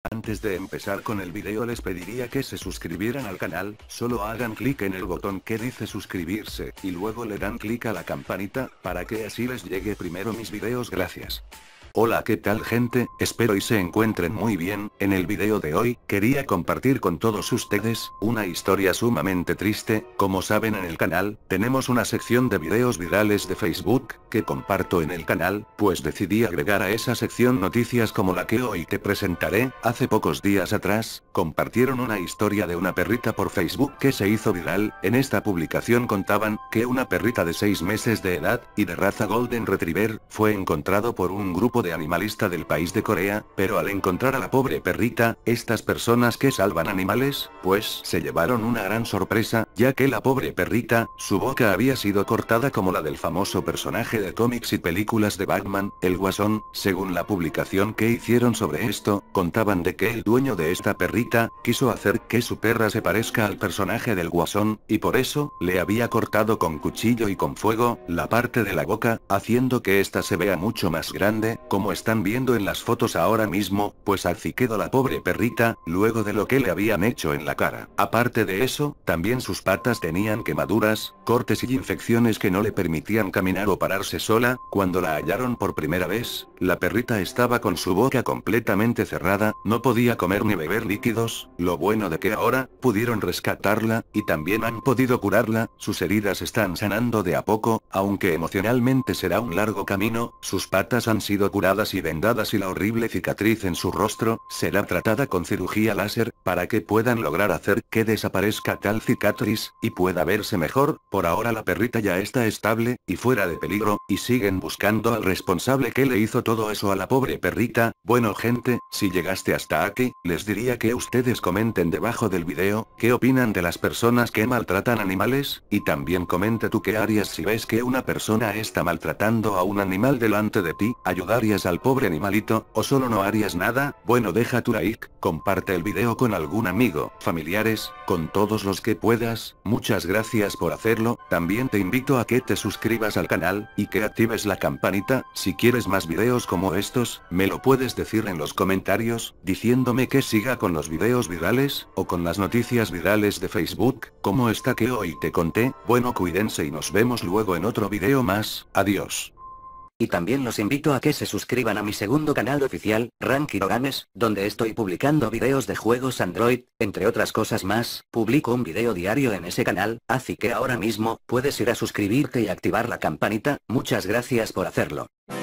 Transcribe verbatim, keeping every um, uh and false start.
Antes de empezar con el video les pediría que se suscribieran al canal, solo hagan clic en el botón que dice suscribirse, y luego le dan clic a la campanita, para que así les llegue primero mis videos. Gracias. Hola, ¿qué tal gente? Espero y se encuentren muy bien. En el video de hoy, quería compartir con todos ustedes, una historia sumamente triste. Como saben, en el canal, tenemos una sección de videos virales de Facebook, que comparto en el canal, pues decidí agregar a esa sección noticias como la que hoy te presentaré. Hace pocos días atrás, compartieron una historia de una perrita por Facebook que se hizo viral. En esta publicación contaban, que una perrita de seis meses de edad, y de raza Golden Retriever, fue encontrado por un grupo de animalista del país de Corea, pero al encontrar a la pobre perrita, estas personas que salvan animales, pues se llevaron una gran sorpresa, ya que la pobre perrita, su boca había sido cortada como la del famoso personaje de cómics y películas de Batman, el Guasón. Según la publicación que hicieron sobre esto, contaban de que el dueño de esta perrita, quiso hacer que su perra se parezca al personaje del Guasón, y por eso, le había cortado con cuchillo y con fuego, la parte de la boca, haciendo que ésta se vea mucho más grande, como están viendo en las fotos ahora mismo, pues así quedó la pobre perrita, luego de lo que le habían hecho en la cara. Aparte de eso, también sus patas tenían quemaduras, cortes y infecciones que no le permitían caminar o pararse sola. Cuando la hallaron por primera vez, la perrita estaba con su boca completamente cerrada, no podía comer ni beber líquidos. Lo bueno de que ahora, pudieron rescatarla, y también han podido curarla. Sus heridas están sanando de a poco, aunque emocionalmente será un largo camino. Sus patas han sido curadas y vendadas, y la horrible cicatriz en su rostro, será tratada con cirugía láser, para que puedan lograr hacer que desaparezca tal cicatriz, y pueda verse mejor. Por ahora la perrita ya está estable, y fuera de peligro, y siguen buscando al responsable que le hizo todo eso a la pobre perrita. Bueno gente, si llegaste hasta aquí, les diría que ustedes comenten debajo del video, qué opinan de las personas que maltratan animales, y también comenta tú qué harías si ves que una persona está maltratando a un animal delante de ti. ¿Ayudarías al pobre animalito, o solo no harías nada? Bueno, deja tu like, comparte el video con algún amigo, familiares, con todos los que puedas. Muchas gracias por hacerlo. También te invito a que te suscribas al canal, y que actives la campanita. Si quieres más videos como estos, me lo puedes decir en los comentarios, diciéndome que siga con los videos virales, o con las noticias virales de Facebook, como esta que hoy te conté. Bueno, cuídense y nos vemos luego en otro video más. Adiós. Y también los invito a que se suscriban a mi segundo canal oficial, Rankiro Games, donde estoy publicando videos de juegos Android, entre otras cosas más. Publico un video diario en ese canal, así que ahora mismo, puedes ir a suscribirte y activar la campanita. Muchas gracias por hacerlo.